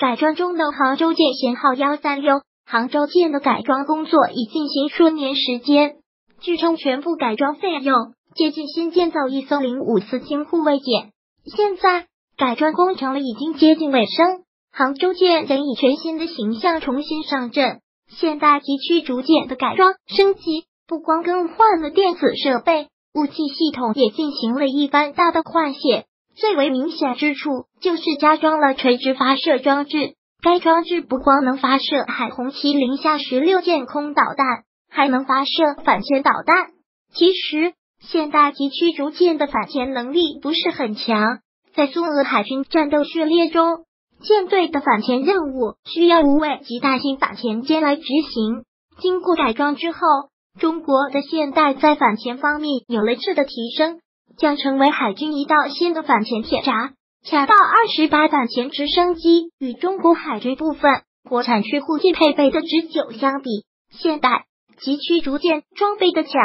改装中的杭州舰舷号136，杭州舰的改装工作已进行数年时间，据称全部改装费用接近新建造一艘05次轻护卫舰。现在改装工程已经接近尾声，杭州舰将以全新的形象重新上阵。现代级驱逐舰的改装升级，不光更换了电子设备，武器系统也进行了一番大的换血。最为明显之处就是加装了垂直发射装置，该装置不光能发射海虹麒麟下16舰空导弹，还能发射反潜导弹。其实现代级驱逐舰的反潜能力不是很强，在苏俄海军战斗序列中，舰队的反潜任务需要无畏级大型反潜舰来执行。经过改装之后，中国的现代在反潜方面有了质的提升，将成为海军一道新的反潜铁闸。恰到28反潜直升机与中国海军部分国产驱护舰配备的直9相比，现代级驱逐舰装备的强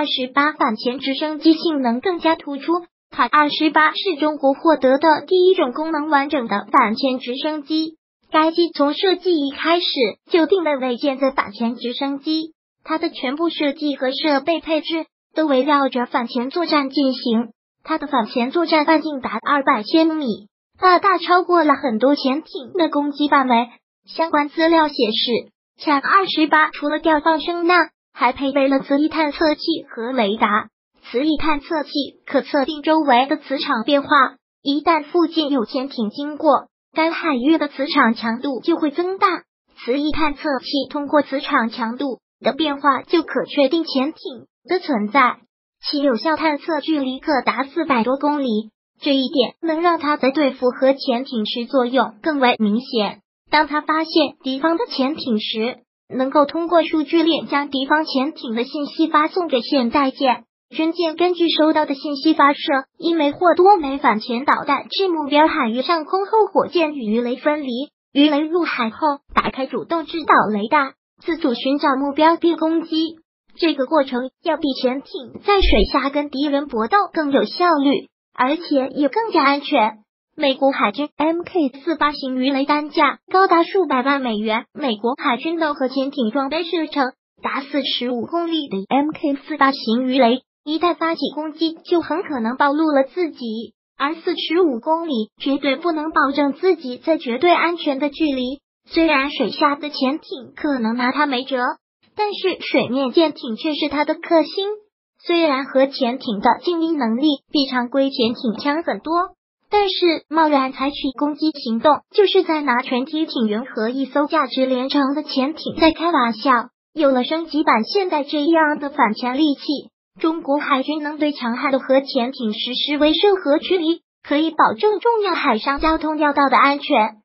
28反潜直升机性能更加突出。卡28是中国获得的第一种功能完整的反潜直升机，该机从设计一开始就定位为舰载反潜直升机，它的全部设计和设备配置都围绕着反潜作战进行。它的反潜作战半径达200千米，大大超过了很多潜艇的攻击范围。相关资料显示，卡28除了吊放声呐，还配备了磁力探测器和雷达。磁力探测器可测定周围的磁场变化，一旦附近有潜艇经过，该海域的磁场强度就会增大。磁力探测器通过磁场强度的变化就可确定潜艇的存在，其有效探测距离可达400多公里。这一点能让它在对付核潜艇时作用更为明显。当它发现敌方的潜艇时，能够通过数据链将敌方潜艇的信息发送给现代舰。军舰根据收到的信息发射一枚或多枚反潜导弹至目标海域上空后，火箭与鱼雷分离，鱼雷入海后打开主动制导雷达，自主寻找目标并攻击。这个过程要比潜艇在水下跟敌人搏斗更有效率，而且也更加安全。美国海军 Mk48 型鱼雷单价高达数百万美元，美国海军的核潜艇装备射程达45公里的 Mk48 型鱼雷，一旦发起攻击就很可能暴露了自己，而45公里绝对不能保证自己在绝对安全的距离。虽然水下的潜艇可能拿它没辙，但是水面舰艇却是它的克星。虽然核潜艇的静音能力比常规潜艇强很多，但是贸然采取攻击行动，就是在拿全体艇员和一艘价值连城的潜艇在开玩笑。有了升级版现代这样的反潜利器，中国海军能对强悍的核潜艇实施威慑和驱离，可以保证重要海上交通要道的安全。